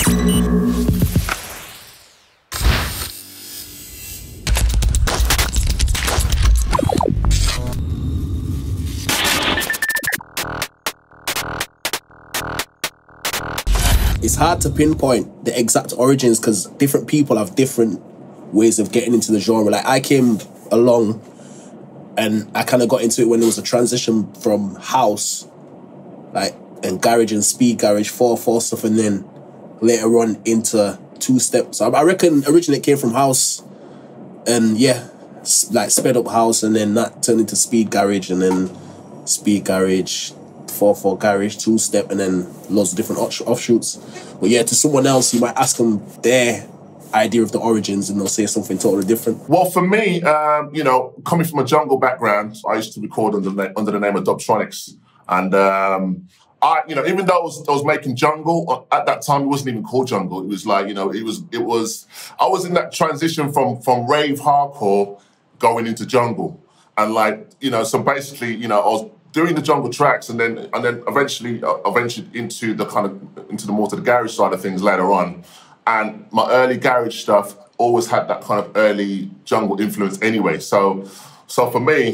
It's hard to pinpoint the exact origins because different people have different ways of getting into the genre. Like, I came along and I kind of got into it when there was a transition from house, like, and garage and speed garage, 4/4 stuff, and then later on into two-step. So I reckon originally it came from house and, yeah, like sped up house, and then that turned into speed garage, and then speed garage, 4/4 garage, two-step, and then loads of different offshoots. But yeah, to someone else, you might ask them their idea of the origins and they'll say something totally different. Well, for me, you know, coming from a jungle background, I used to record under the name of Dubtronics. And you know, even though I was making jungle, at that time it wasn't even called jungle. It was like, you know, I was in that transition from rave hardcore going into jungle. And like, you know, so basically, you know, I was doing the jungle tracks, and then eventually I ventured into the more to the garage side of things later on. And my early garage stuff always had that kind of early jungle influence anyway. So for me,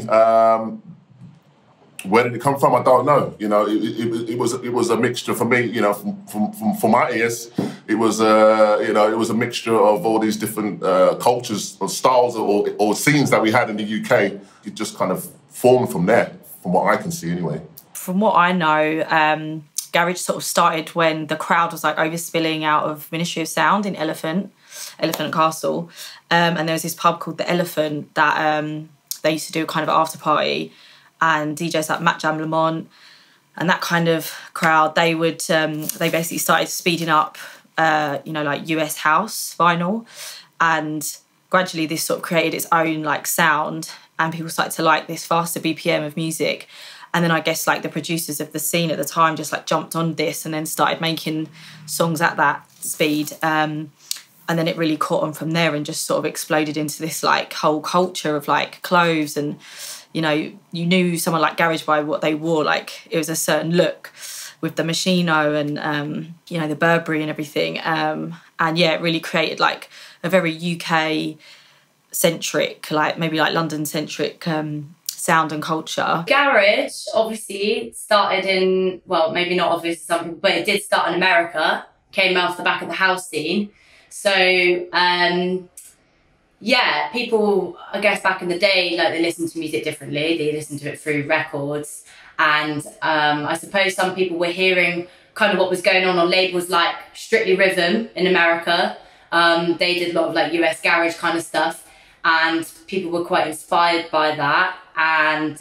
where did it come from? I don't know. You know, it was a mixture for me. You know, from my ears, it was you know, it was a mixture of all these different cultures or styles or scenes that we had in the UK. It just kind of formed from there, from what I can see anyway. From what I know, garage sort of started when the crowd was like overspilling out of Ministry of Sound in Elephant Castle, and there was this pub called the Elephant that they used to do a kind of after party, and DJs like Matt Jam Lamont and that kind of crowd, they would they basically started speeding up you know, like US house vinyl, and gradually this sort of created its own like sound, and people started to like this faster BPM of music. And then I guess like the producers of the scene at the time just like jumped on this and then started making songs at that speed. And then it really caught on from there and just sort of exploded into this like whole culture of like clothes. And, you know, you knew someone like Garage by what they wore. Like it was a certain look with the Machino and, you know, the Burberry and everything. And yeah, it really created like a very UK centric, like maybe like London centric sound and culture. Garage obviously started in, well, maybe not obviously some people, but it did start in America, came off the back of the house scene. So yeah, people, I guess back in the day, like they listened to music differently. They listened to it through records. And I suppose some people were hearing kind of what was going on labels like Strictly Rhythm in America. They did a lot of like US garage kind of stuff, and people were quite inspired by that. And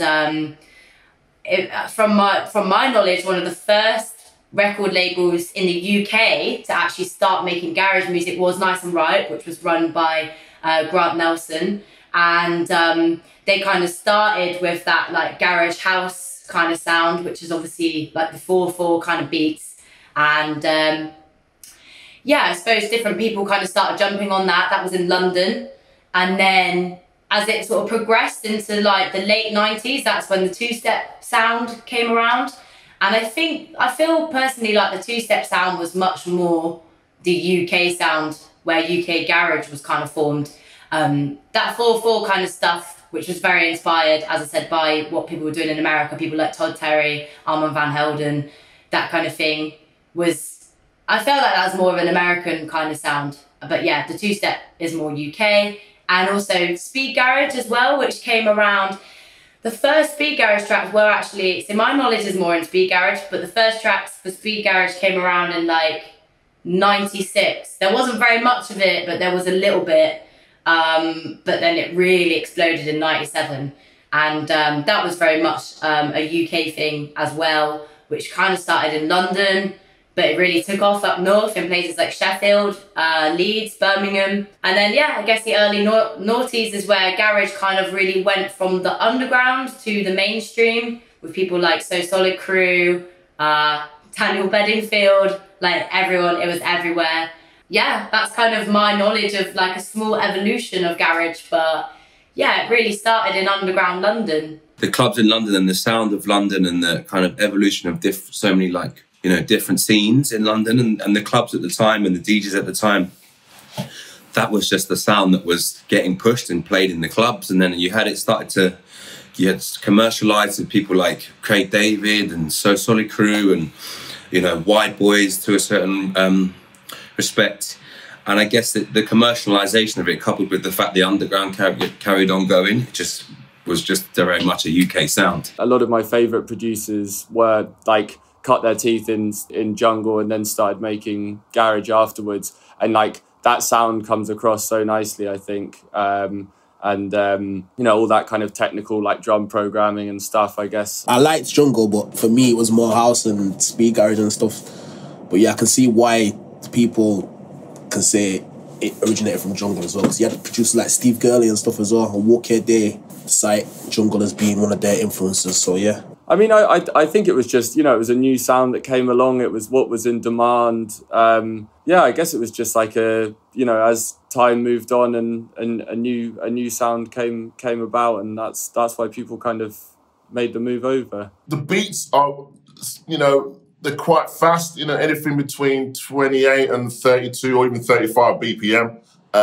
from my knowledge, one of the first record labels in the UK to actually start making garage music was Nice and Right, which was run by Grant Nelson. And they kind of started with that like garage house kind of sound, which is obviously like the 4/4 kind of beats. And yeah, I suppose different people kind of started jumping on that. That was in London. And then as it sort of progressed into like the late 90s, that's when the two-step sound came around. And I feel personally like the two-step sound was much more the UK sound, where UK garage was kind of formed. That 4/4 kind of stuff, which was very inspired, as I said, by what people were doing in America, people like Todd Terry, Armand Van Helden, that kind of thing, I felt like that was more of an American kind of sound. But yeah, the two-step is more UK. And also speed garage as well, which came around. The first speed garage tracks were actually, so my knowledge is more in speed garage, but the first tracks for speed garage came around in like 96. There wasn't very much of it, but there was a little bit. But then it really exploded in 97. And that was very much a UK thing as well, which kind of started in London, but it really took off up north in places like Sheffield, Leeds, Birmingham. And then, yeah, I guess the early noughties is where garage kind of really went from the underground to the mainstream, with people like So Solid Crew, Daniel Bedingfield, like everyone, it was everywhere. Yeah, that's kind of my knowledge of like a small evolution of garage, but yeah, it really started in underground London. The clubs in London and the sound of London and the kind of evolution of so many like you know, different scenes in London, and the clubs at the time and the DJs at the time, that was just the sound that was getting pushed and played in the clubs. And then you had commercialised with people like Craig David and So Solid Crew and, you know, Wide Boys to a certain respect. And I guess that the commercialisation of it, coupled with the fact the underground carried on going, it was just very much a UK sound. A lot of my favourite producers were like cut their teeth in jungle and then started making garage afterwards, and like that sound comes across so nicely, I think. You know, all that kind of technical like drum programming and stuff, I guess. I liked jungle, but for me it was more house and speed garage and stuff. But yeah, I can see why people can say it originated from jungle as well, because you had producers like Steve Gurley and stuff as well, and Walker Day cite jungle as being one of their influences. So yeah, I mean, I think it was just, you know, it was a new sound that came along. It was what was in demand. Yeah, I guess it was just like a, you know, as time moved on and a new sound came about, and that's why people kind of made the move over. The beats are, you know, they're quite fast, you know, anything between 28 and 32 or even 35 BPM.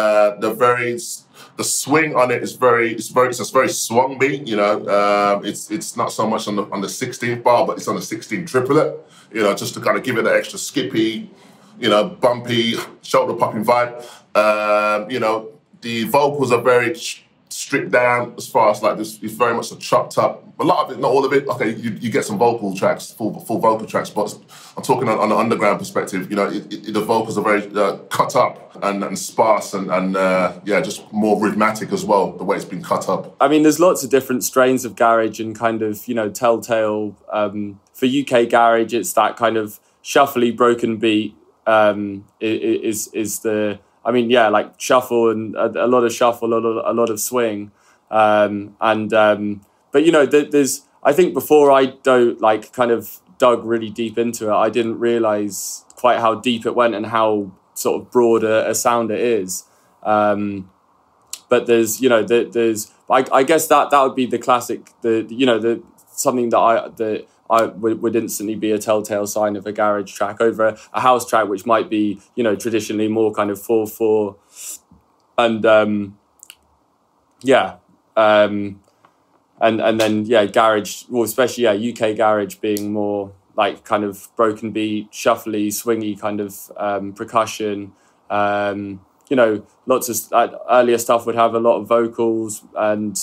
The swing on it is it's a very swung beat, you know. It's not so much on the 16th bar, but it's on the 16th triplet, you know, just to kind of give it an extra skippy, you know, bumpy, shoulder popping vibe. You know, the vocals are very stripped down as far as like this. It's very much a chopped up. A lot of it, not all of it. Okay, you get some vocal tracks, full vocal tracks, but I'm talking on an underground perspective. You know, the vocals are very cut up and sparse and yeah, just more rhythmatic as well, the way it's been cut up. I mean, there's lots of different strains of garage and kind of, you know, telltale. For UK garage, it's that kind of shuffly, broken beat is the. I mean, yeah, like shuffle and a lot of shuffle, a lot of swing, but you know, there's. I think before I kind of dug really deep into it, I didn't realise quite how deep it went and how sort of broad a sound it is. But there's, you know, there's. I guess that would be the classic. Something that I would instantly be a telltale sign of a garage track over a house track, which might be, you know, traditionally more kind of 4/4, and yeah, and then yeah, garage, well, especially yeah, UK garage being more like kind of broken beat, shuffly, swingy kind of percussion. You know, lots of earlier stuff would have a lot of vocals and.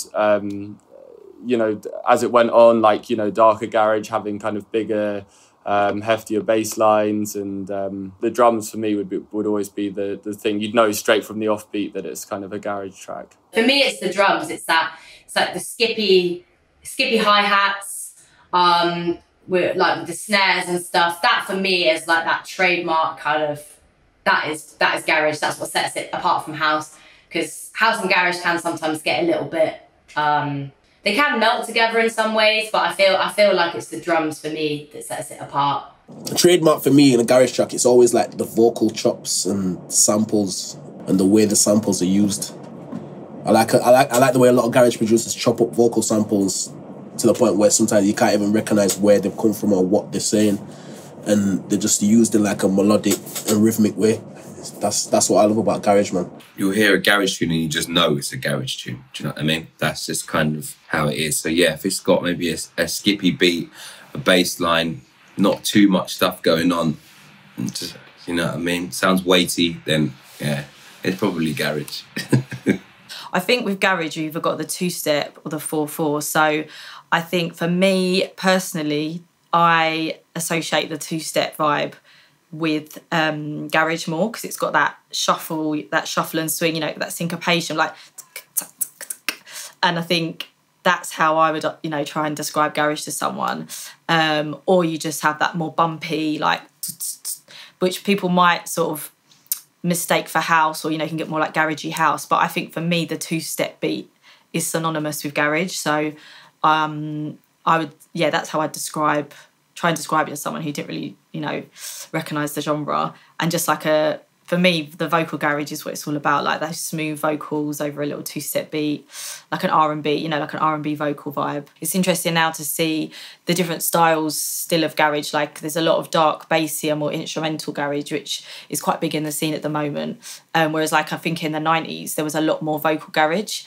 You know, as it went on, like, you know, darker garage having kind of bigger, heftier bass lines, and the drums for me would always be the thing. You'd know straight from the offbeat that it's kind of a garage track. For me, it's the drums. It's like the skippy hi-hats, with the snares and stuff. That for me is like that trademark kind of, that is garage. That's what sets it apart from house, because house and garage can sometimes get a little bit. They can melt together in some ways, but I feel like it's the drums for me that sets it apart. A trademark for me in a garage track, it's always like the vocal chops and samples and the way the samples are used. I like the way a lot of garage producers chop up vocal samples to the point where sometimes you can't even recognise where they've come from or what they're saying, and they're just used in like a melodic and rhythmic way. That's what I love about garage, man. You'll hear a garage tune and you just know it's a garage tune. Do you know what I mean? That's just kind of how it is. So yeah, if it's got maybe a skippy beat, a bass line, not too much stuff going on, just, you know what I mean? Sounds weighty, then yeah, it's probably garage. I think with garage, you've either got the 2-step or the 4/4. So I think for me personally, I associate the 2-step vibe with garage more, because it's got that shuffle and swing, you know, that syncopation, like, and I think that's how I would, you know, try and describe garage to someone. Or you just have that more bumpy, like, which people might sort of mistake for house, or, you know, can get more like garagey house. But I think for me, the 2-step beat is synonymous with garage. So I would, yeah, that's how I'd try and describe it to someone who didn't really, you know, recognise the genre, and just like a for me, the vocal garage is what it's all about, like those smooth vocals over a little two-step beat, like an R&B, you know, like an R&B vocal vibe. It's interesting now to see the different styles still of garage. Like there's a lot of dark, bassy and more instrumental garage, which is quite big in the scene at the moment. Whereas like I think in the 90s, there was a lot more vocal garage.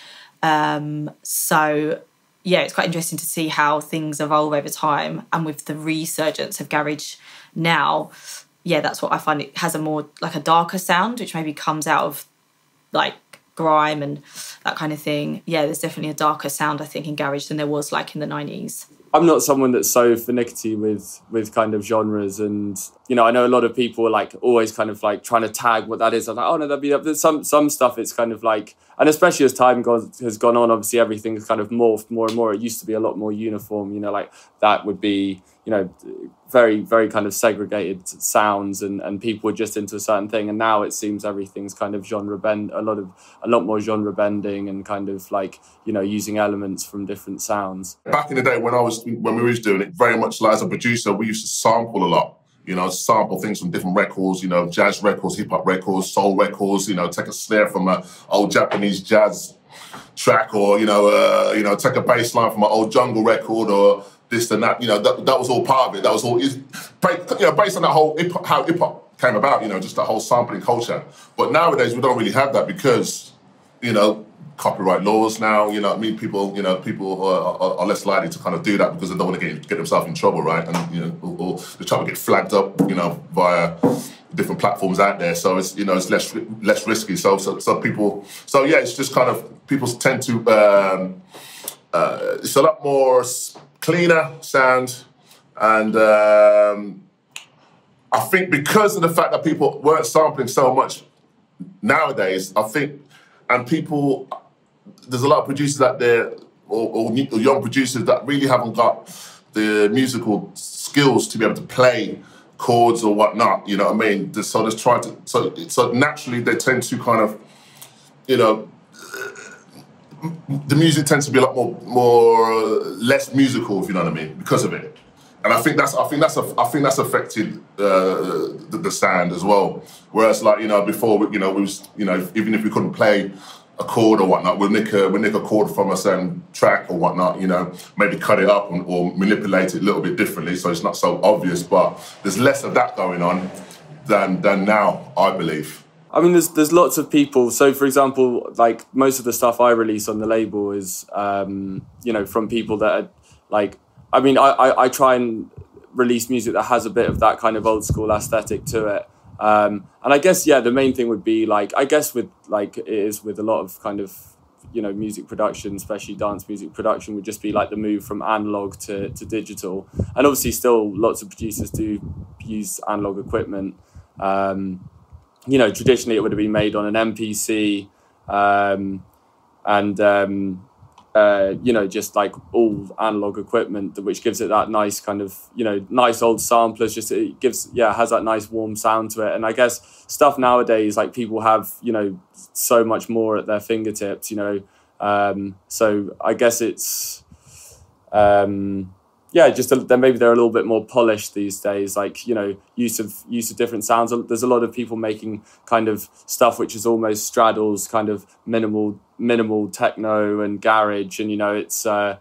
So yeah, it's quite interesting to see how things evolve over time. And with the resurgence of garage now, yeah, that's what I find. It has a more like a darker sound, which maybe comes out of like grime and that kind of thing. Yeah, there's definitely a darker sound, I think, in garage than there was like in the 90s. I'm not someone that's so finicky with kind of genres, and you know, I know a lot of people are like always kind of like trying to tag what that is. I'm like, oh no, that'd be some stuff. It's kind of like, and especially as time has gone on, obviously everything's kind of morphed more and more. It used to be a lot more uniform. You know, like that would be, you know, very very kind of segregated sounds, and people were just into a certain thing. And now it seems everything's kind of genre bend, a lot more genre bending, and kind of like, you know, using elements from different sounds. Back in the day when we was doing it, very much like as a producer, we used to sample a lot. You know, sample things from different records, you know, jazz records, hip-hop records, soul records, you know, take a snare from an old Japanese jazz track, or, you know, take a bass line from an old jungle record, or this and that. You know, that was all part of it. That was all, you know, based on that whole how hip-hop came about, you know, just the whole sampling culture. But nowadays, we don't really have that because, you know, copyright laws now, you know what I mean? People are less likely to kind of do that because they don't want to get themselves in trouble, right? And, you know, or they try to get flagged up, you know, via different platforms out there. So it's, you know, it's less risky. So yeah, it's just kind of, people tend to, it's a lot more cleaner sound. And I think because of the fact that people weren't sampling so much nowadays, I think, and people, there's a lot of producers out there, or young producers that really haven't got the musical skills to be able to play chords or whatnot, you know what I mean? So naturally they tend to kind of, you know, the music tends to be a lot less musical, if you know what I mean, because of it. And I think that's affected the sound as well. Whereas, like, you know, before, you know, we was, you know, even if we couldn't play a chord or whatnot, we'll nick a chord from a certain track or whatnot, you know, maybe cut it up or manipulate it a little bit differently so it's not so obvious. But there's less of that going on than now, I believe. I mean, there's lots of people. So, for example, like most of the stuff I release on the label is, you know, from people that are like, I mean, I try and release music that has a bit of that kind of old school aesthetic to it. And I guess, yeah, the main thing would be like, I guess with like it is with a lot of kind of, you know, music production, especially dance music production, would just be like the move from analog to digital. And obviously still lots of producers do use analog equipment. You know, traditionally it would have been made on an MPC, you know, just like all analog equipment, which gives it that nice kind of, you know, nice old samplers. Just it gives, yeah, has that nice warm sound to it. And I guess stuff nowadays, like people have, you know, so much more at their fingertips, you know. So I guess it's, yeah, just then maybe they're a little bit more polished these days. Like, you know, use of different sounds. There's a lot of people making kind of stuff which is almost straddles kind of minimal techno and garage, and you know, it's but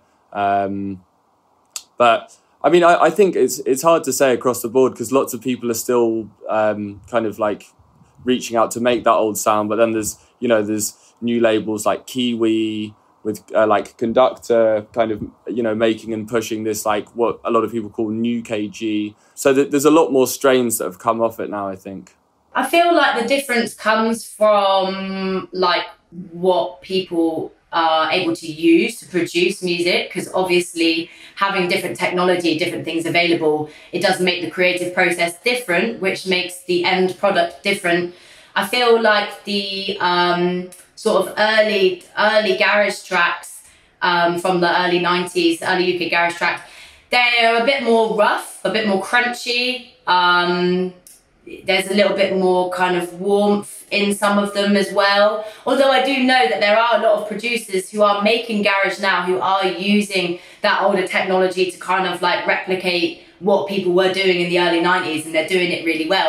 I mean, I think it's hard to say across the board because lots of people are still kind of like reaching out to make that old sound. But then there's new labels like Kiwi with like Conductor kind of, you know, making and pushing this like what a lot of people call new KG. So there's a lot more strains that have come off it now, I think. I feel like the difference comes from like what people are able to use to produce music, because obviously having different technology, different things available, it does make the creative process different, which makes the end product different. I feel like the sort of early garage tracks from the early 90s, early UK garage tracks, they're a bit more rough, a bit more crunchy. There's a little bit more kind of warmth in some of them as well. Although I do know that there are a lot of producers who are making garage now who are using that older technology to kind of like replicate what people were doing in the early 90s, and they're doing it really well.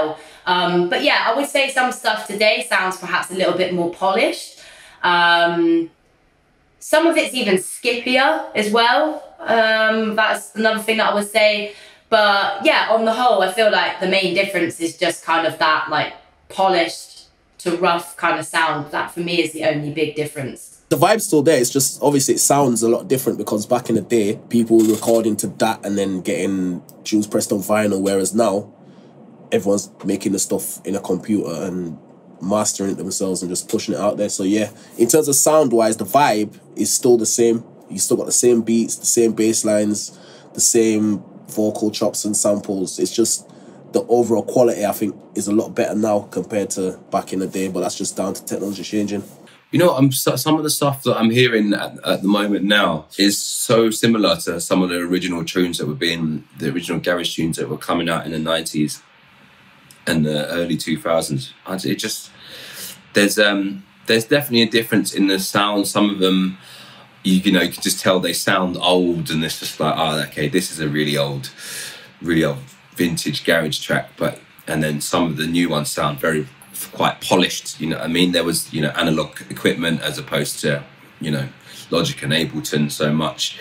But yeah, I would say some stuff today sounds perhaps a little bit more polished. Some of it's even skippier as well. That's another thing that I would say. But yeah, on the whole, I feel like the main difference is just kind of that like polished to rough kind of sound. That for me is the only big difference. The vibe's still there. It's just obviously it sounds a lot different because back in the day, people were recording to that and then getting tunes pressed on vinyl, whereas now everyone's making the stuff in a computer and mastering it themselves and just pushing it out there. So yeah, in terms of sound-wise, the vibe is still the same. You still got the same beats, the same bass lines, the same vocal chops and samples. It's just the overall quality, I think, is a lot better now compared to back in the day, but that's just down to technology changing. You know, some of the stuff that I'm hearing at the moment now is so similar to some of the original tunes that were being, the original garage tunes that were coming out in the 90s and the early 2000s. It just, there's definitely a difference in the sound. Some of them, you know, you can just tell they sound old, and it's just like, oh, okay, this is a really old vintage garage track. And then some of the new ones sound quite polished, you know what I mean? There was, you know, analog equipment as opposed to, you know, Logic and Ableton so much.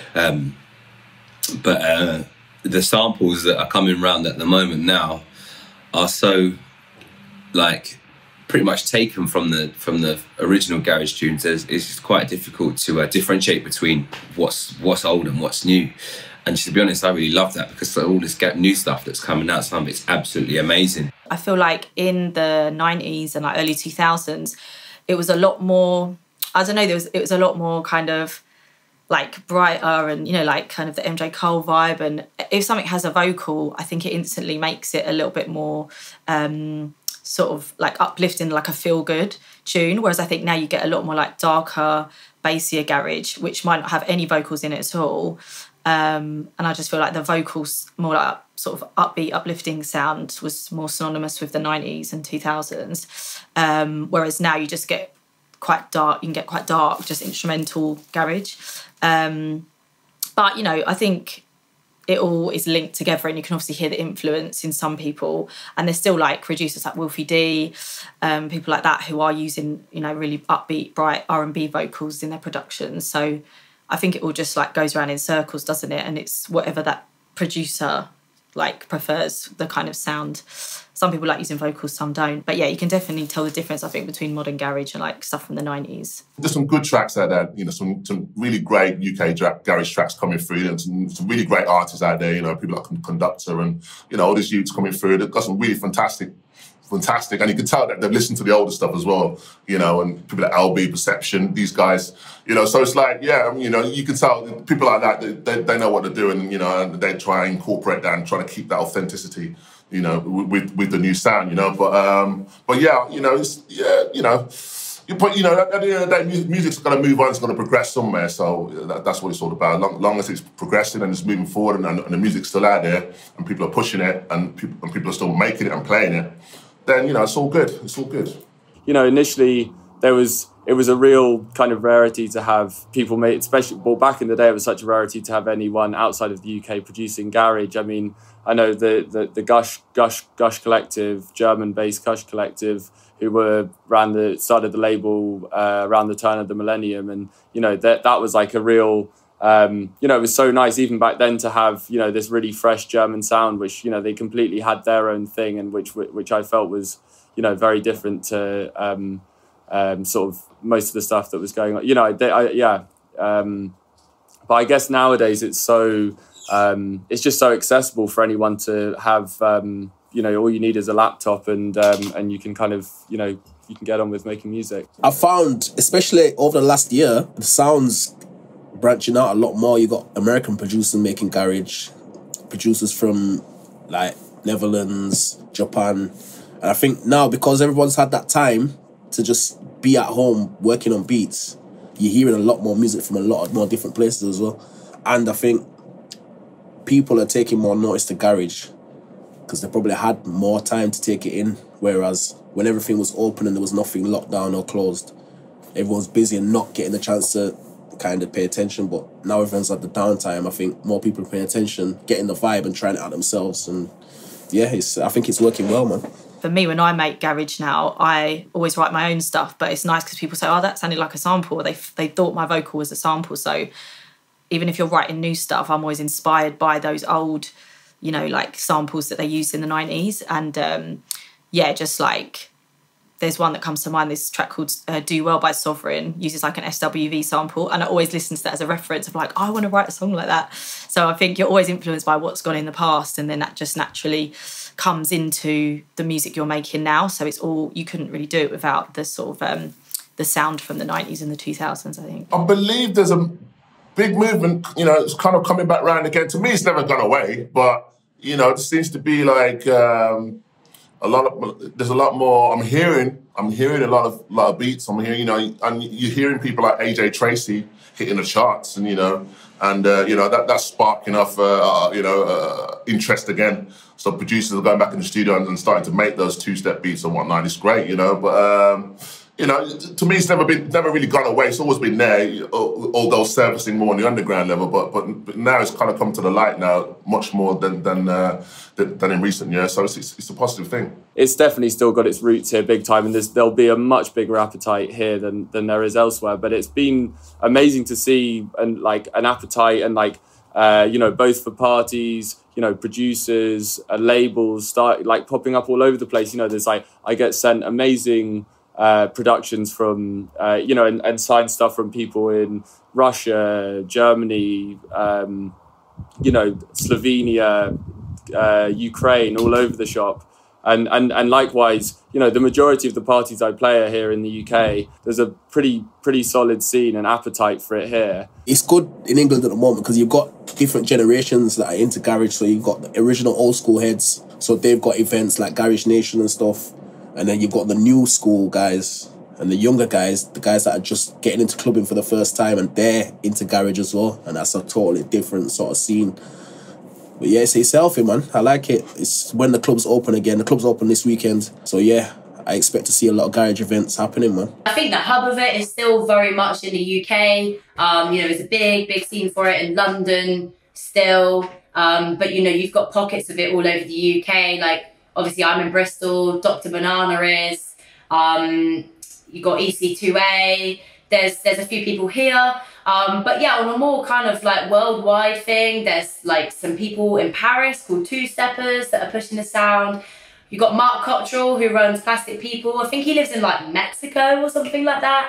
But the samples that are coming around at the moment now are so, like, pretty much taken from the original garage tunes. It's quite difficult to differentiate between what's old and what's new. And to be honest, I really love that because all this new stuff that's coming out, some of it's absolutely amazing. I feel like in the 90s and like early 2000s, it was a lot more, I don't know, it was a lot more kind of like brighter and, you know, like kind of the MJ Cole vibe. And if something has a vocal, I think it instantly makes it a little bit more sort of like uplifting, like a feel-good tune. Whereas I think now you get a lot more like darker, bassier garage, which might not have any vocals in it at all. And I just feel like the vocals, more like sort of upbeat, uplifting sound was more synonymous with the 90s and 2000s. Whereas now you just get quite dark, you can get quite dark, just instrumental garage. But, you know, I think it all is linked together and you can obviously hear the influence in some people. And there's still like producers like Wolfie D, people like that who are using, you know, really upbeat, bright R&B vocals in their productions. So I think it all just like goes around in circles, doesn't it? And it's whatever that producer like prefers, the kind of sound. Some people like using vocals, some don't. But yeah, you can definitely tell the difference, I think, between modern garage and like stuff from the 90s. There's some good tracks out there, you know, some really great UK garage tracks coming through, and some really great artists out there, you know, people like Conductor and, you know, all these youths coming through. They've got some really fantastic, and you can tell that they've listened to the older stuff as well, you know, and people like LB, Perception, these guys, you know, so it's like, yeah, you know, you can tell people like that, they know what they're doing, you know, and they try and incorporate that and try to keep that authenticity, you know, with the new sound, you know, but yeah, you know, it's, yeah, you know, but, you know, at the end of the day, music's got to move on, it's got to progress somewhere, so that's what it's all about. Long as it's progressing and it's moving forward and the music's still out there and people are pushing it and people are still making it and playing it, then, you know, it's all good. It's all good. You know, initially it was a real kind of rarity to have people make, especially, well, back in the day, it was such a rarity to have anyone outside of the UK producing garage. I mean, I know the Gush Collective, German-based Gush Collective, who started the label around the turn of the millennium, and you know that was like a real. You know, it was so nice even back then to have, you know, this really fresh German sound, which, you know, they completely had their own thing, and which I felt was, you know, very different to sort of most of the stuff that was going on. You know, but I guess nowadays it's so it's just so accessible for anyone to have. You know, all you need is a laptop, and you can kind of, you know, you can get on with making music. I found, especially over the last year, the sounds branching out a lot more. You got American producers making garage, producers from like Netherlands, Japan, and I think now because everyone's had that time to just be at home working on beats, you're hearing a lot more music from a lot more different places as well. And I think people are taking more notice to garage because they probably had more time to take it in, whereas when everything was open and there was nothing locked down or closed, everyone's busy and not getting the chance to kind of pay attention. But now everyone's at the downtime. I think more people are paying attention, getting the vibe and trying it out themselves. And yeah, I think it's working well, man. for me, when I make garage now, I always write my own stuff, but it's nice because people say, oh, that sounded like a sample. They thought my vocal was a sample. So even if you're writing new stuff, I'm always inspired by those old, you know, like samples that they used in the 90s. And yeah, just like, there's one that comes to mind, this track called Do Well by Sovereign, uses like an SWV sample, and I always listen to that as a reference of like, oh, I want to write a song like that. So I think you're always influenced by what's gone in the past, and then that just naturally comes into the music you're making now. So it's all, you couldn't really do it without the sort of the sound from the 90s and the 2000s, I think. I believe there's a big movement, you know, it's kind of coming back round again. To me, it's never gone away, but, you know, it seems to be like... there's a lot more. I'm hearing a lot of beats. I'm hearing, you know, and you're hearing people like AJ Tracy hitting the charts, and you know, that's sparking off, interest again. So producers are going back in the studio and starting to make those two-step beats and whatnot. It's great, you know, but. You know, to me, it's never really gone away. It's always been there, although surfacing more on the underground level. But now it's kind of come to the light now, much more than in recent years. So it's a positive thing. It's definitely still got its roots here, big time, and there'll be a much bigger appetite here than there is elsewhere. But it's been amazing to see, and like an appetite, and like you know, both for parties, you know, producers, labels start like popping up all over the place. You know, there's like, I get sent amazing productions from, you know, and signed stuff from people in Russia, Germany, you know, Slovenia, Ukraine, all over the shop. And likewise, you know, the majority of the parties I play are here in the UK. There's a pretty solid scene and appetite for it here. It's good in England at the moment because you've got different generations that are into garage. So you've got the original old school heads. So they've got events like Garage Nation and stuff. And then you've got the new school guys and the younger guys, the guys that are just getting into clubbing for the first time, and they're into garage as well. And that's a totally different sort of scene. But yeah, it's healthy, man. I like it. It's when the clubs open again. The clubs open this weekend. So yeah, I expect to see a lot of garage events happening, man. I think the hub of it is still very much in the UK. You know, there's a big scene for it in London still. But, you know, you've got pockets of it all over the UK, like, obviously, I'm in Bristol, Dr. Banana is, you got EC2A, there's a few people here. But yeah, on a more kind of like worldwide thing, there's like some people in Paris called Two Steppers that are pushing the sound. You got Mark Cottrell, who runs Plastic People. I think he lives in like Mexico or something like that.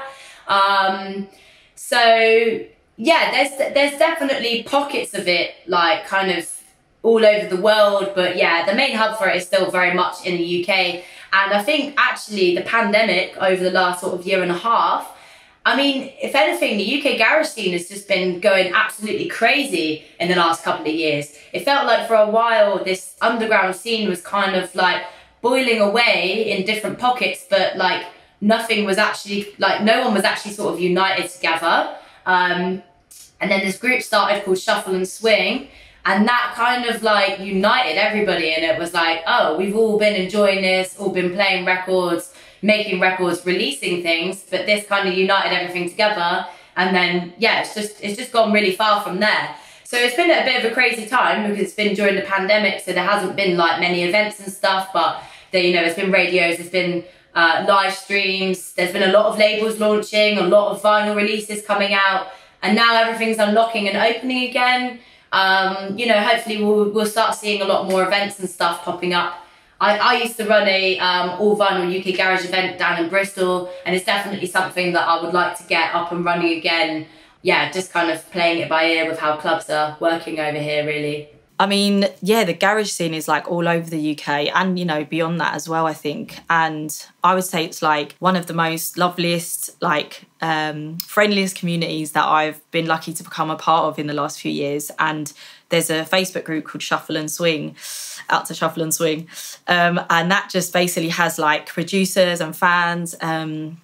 So yeah, there's definitely pockets of it, like kind of all over the world, but yeah, the main hub for it is still very much in the UK. And I think actually the pandemic over the last sort of year and a half, I mean, if anything, the UK garage scene has just been going absolutely crazy in the last couple of years. It felt like for a while this underground scene was kind of like boiling away in different pockets, but like nothing was actually, like no one was actually sort of united together. And then this group started called Shuffle and Swing, and that kind of like united everybody, and it was like, oh, we've all been enjoying this, all been playing records, making records, releasing things, but this kind of united everything together. And then, yeah, it's just gone really far from there. So it's been a bit of a crazy time because it's been during the pandemic, so there hasn't been like many events and stuff, but there, you know, there's been radios, there's been live streams, there's been a lot of labels launching, a lot of vinyl releases coming out, and now everything's unlocking and opening again. You know, hopefully we'll start seeing a lot more events and stuff popping up. I used to run a all vinyl UK garage event down in Bristol, and it's definitely something that I would like to get up and running again. Yeah, just kind of playing it by ear with how clubs are working over here, really. I mean, yeah, the garage scene is like all over the UK and, you know, beyond that as well, I think. And I would say it's like one of the most loveliest, like friendliest communities that I've been lucky to become a part of in the last few years. And there's a Facebook group called Shuffle and Swing, out to Shuffle and Swing. And that just basically has like producers and fans and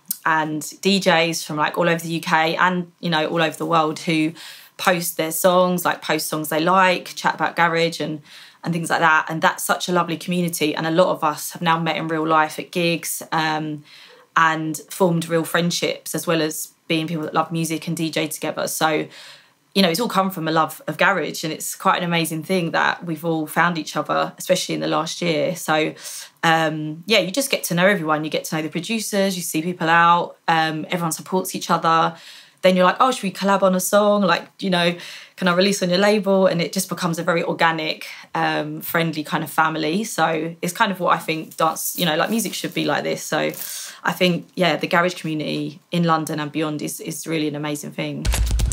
DJs from like all over the UK and, you know, all over the world who post their songs, like post songs they like, chat about garage and things like that. And that's such a lovely community. And a lot of us have now met in real life at gigs and formed real friendships, as well as being people that love music and DJ together. So you know, it's all come from a love of garage, and it's quite an amazing thing that we've all found each other, especially in the last year. So, yeah, you just get to know everyone. You get to know the producers, you see people out, everyone supports each other. Then you're like, oh, should we collab on a song? Like, you know, can I release on your label? And it just becomes a very organic, friendly kind of family. So it's kind of what I think dance, you know, like music should be like this. So I think, yeah, the garage community in London and beyond is really an amazing thing.